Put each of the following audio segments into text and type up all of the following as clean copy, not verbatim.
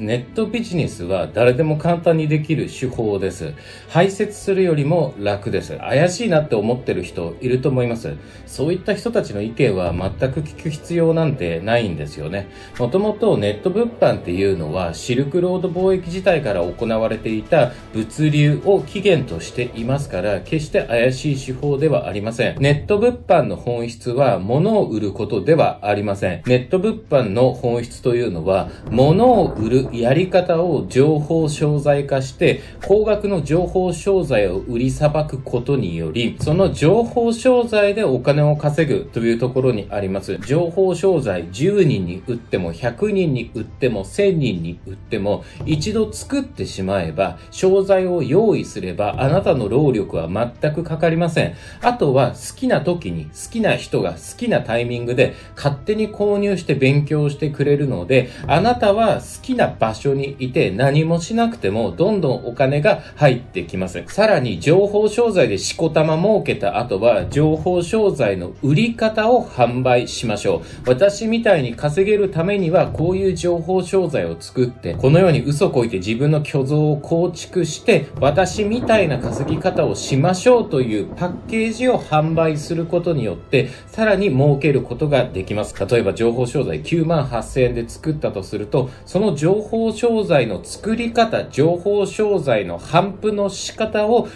ネットビジネスは誰でも簡単にできる手法です。排泄するよりも楽です。怪しいなって思ってる人いると思います。そういった人たちの意見は全く聞く必要なんてないんですよね。もともとネット物販っていうのはシルクロード貿易時代から行われていた物流を起源としていますから、決して怪しい手法ではありません。ネット物販の本質は物を売ることではありません。ネット物販の本質というのは、物を売るやり方を情報商材化して、高額の情報商材を売りさばくことにより、その情報商材でお金を稼ぐというところにあります。情報商材10人に売っても100人に売っても1000人に売っても、一度作ってしまえば、商材を用意すれば、あなたの労力は全くかかりません。あとは好きな時に好きな人が好きなタイミングで勝手に購入して勉強してくれるので、あなたは好きな場所にいて何もしなくてもどんどんお金が入ってきます。さらに情報商材でしこたま儲けた後は情報商材の売り方を販売しましょう。私みたいに稼げるためにはこういう情報商材を作って、このように嘘こいて自分の虚像を構築して、私みたいな稼ぎ方をしましょうというパッケージを販売することによってさらに儲けることができます。例えば情報商材98,000円で作ったとすると、その情報商材の作り方、情報商材の販布の仕方を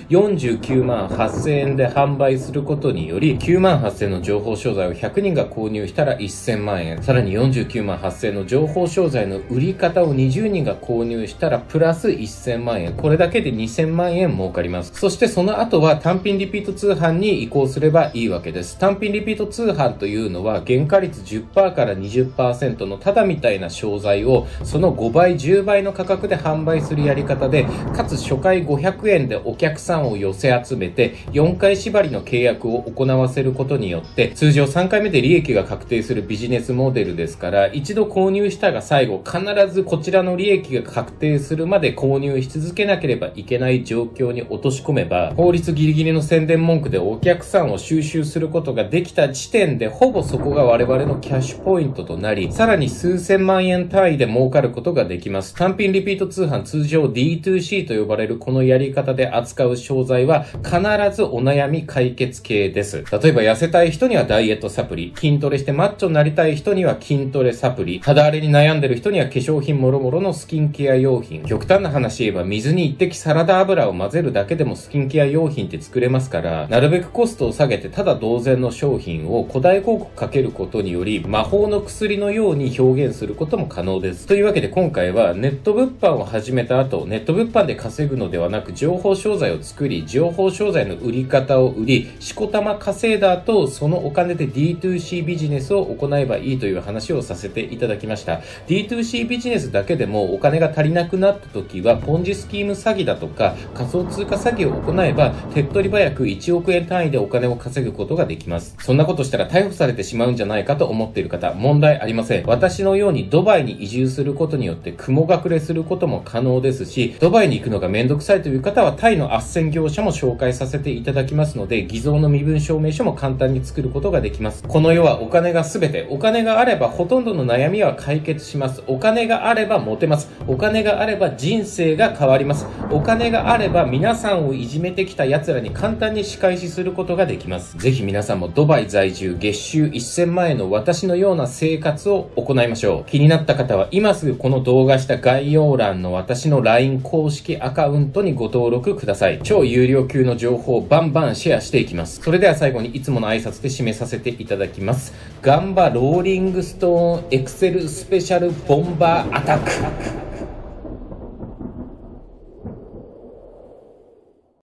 498,000円で販売することにより、98,000円の情報商材を100人が購入したら1000万円、さらに498,000円の情報商材の売り方を20人が購入したらプラス1000万円、これだけで2000万円儲かります。そしてその後は単品リピート通販に移行すればいいわけです。単品リピート通販というのは原価率 10% から 20% のただみたいな商材をその5倍10倍の価格で販売するやり方で、かつ初回500円でお客さんを寄せ集めて4回縛りの契約を行わせることによって、通常3回目で利益が確定するビジネスモデルですから、一度購入したが最後必ずこちらの利益が確定するまで購入し続けなければいけない状況に落とし込めば、法律ギリギリの宣伝文句でお客さんを収集することができた時点で、ほぼそこが我々のキャッシュポイントとなり、さらに数千万円単位で儲かることができます。単品リピート通販、通常 D2C と呼ばれるこのやり方で扱う商材は必ずお悩み解決系です。例えば痩せたい人にはダイエットサプリ、筋トレしてマッチョになりたい人には筋トレサプリ、肌荒れに悩んでる人には化粧品もろもろのスキンケア用品、極端な話言えば水に一滴サラダ油を混ぜるだけでもスキンケア用品って作れますから、なるべくコストを下げてただ同然の商品を古代広告かけることにより魔法の薬のように表現することも可能です。というわけで今回はネット物販を始めた後、ネット物販で稼ぐのではなく情報商材を作り、情報商材の売り方を売り、しこたま稼いだ後、そのお金で D2C ビジネスを行えばいいという話をさせていただきました。D2C ビジネスだけでもお金が足りなくなった時はポンジスキーム詐欺だとか仮想通貨詐欺を行えば手っ取り早く1億円単位でお金を稼ぐことができます。そんなことしたら逮捕されてしまうんじゃないかと思っている方、問題ありません。私のようにドバイに移住することによって雲隠れすることも可能ですし、ドバイに行くのがめんどくさいという方はタイの斡旋業者も紹介させていただきますので、偽造の身分証明書も簡単に作ることができます。この世はお金が全て、お金があればほとんどの悩みは解決します。お金があればモテます。お金があれば人生が変わります。お金があれば皆さんをいじめてきた奴らに簡単に仕返しすることができます。ぜひ皆さんもドバイ在住月収1000万円の私のような生活を行いましょう。気になった方は今すぐこの動画下概要欄の私の LINE 公式アカウントにご登録ください。超有料級の情報をバンバンシェアしていきます。それでは最後にいつもの挨拶で締めさせていただきます。ガンバローリングストーンエクセルスペシャルボンバーアタック。